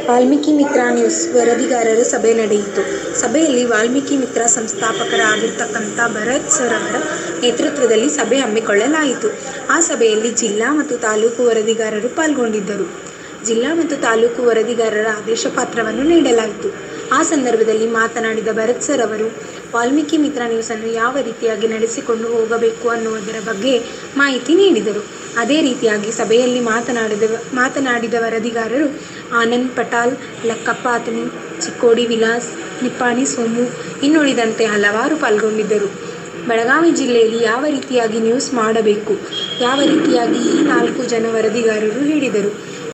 ವಾಲ್ಮೀಕಿ ಮಿತ್ರ news ವರದಿಗಾರರ ಸಭೆ ನಡೆಯಿತು. ಸಭೆಯಲ್ಲಿ ವಾಲ್ಮೀಕಿ ಮಿತ್ರ ಸಂಸ್ಥಾಪಕರಾಗಿರ್ತಕ್ಕಂಥ ಭರತ್ ಸರ್ ಅವರ ನೇತೃತ್ವದಲ್ಲಿ ಸಭೆ ಹಮ್ಮಿಕೊಳ್ಳಲಾಯಿತು. ಆ ಸಭೆಯಲ್ಲಿ ಜಿಲ್ಲಾ ಮತ್ತು ತಾಲೂಕು ವರದಿಗಾರರು ಪಾಲ್ಗೊಂಡಿದ್ದರು. ಜಿಲ್ಲಾ ಮತ್ತು ತಾಲೂಕು ವರದಿಗಾರರ ಆದೇಶ ಪತ್ರವನ್ನು ನೀಡಲಾಯಿತು. ಆ ಸಂದರ್ಭದಲ್ಲಿ ಮಾತನಾಡಿದ ಭರತ್ ಸರ್ ಅವರು ವಾಲ್ಮೀಕಿ ಮಿತ್ರ ನ್ಯೂಸನ್ನು ಯಾವ ರೀತಿಯಾಗಿ ನಡೆಸಿಕೊಂಡು ಹೋಗಬೇಕು ಅನ್ನುವುದರ ಬಗ್ಗೆ ಮಾಹಿತಿ ನೀಡಿದರು. ಅದೇ ರೀತಿಯಾಗಿ ಸಭೆಯಲ್ಲಿ ಮಾತನಾಡಿದ ವರದಿಗಾರರು ಆನಂದ್ ಪಟಾಲ್, ಲಕ್ಕಪ್ಪ ಅತನಿ, ಚಿಕ್ಕೋಡಿ ವಿಲಾಸ್, ನಿಪ್ಪಾಣಿ ಸೋಮು ಇನ್ನುಳಿದಂತೆ ಹಲವಾರು ಪಾಲ್ಗೊಂಡಿದ್ದರು. ಬೆಳಗಾವಿ ಜಿಲ್ಲೆಯಲ್ಲಿ ಯಾವ ರೀತಿಯಾಗಿ ನ್ಯೂಸ್ ಮಾಡಬೇಕು, ಯಾವ ರೀತಿಯಾಗಿ ಈ 4 ಜನ ವರದಿಗಾರರು ಹೇಳಿದರು.